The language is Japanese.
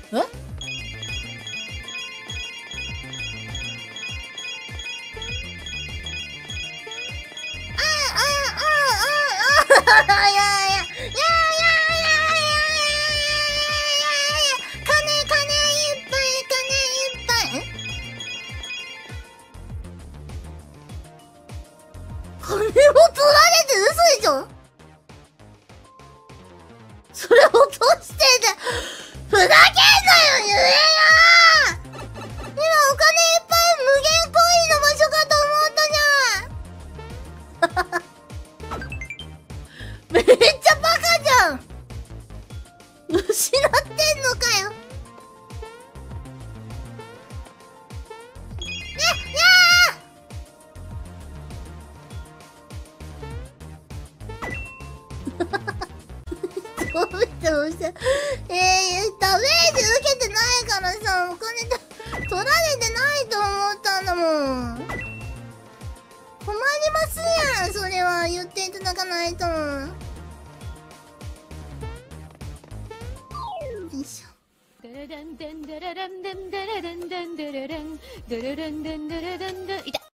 えこれも取られて嘘でしょ。それ落としてんだ。ふざけんなよ、言えよ。今お金いっぱい無限コインの場所かと思ったじゃん。めっちゃバカじゃん。失ってんのかよ。ダメージ受けてないからさ、お金取られてないと思ったんだもん。困りますやん、それは言っていただかないと。よいしょ。いた。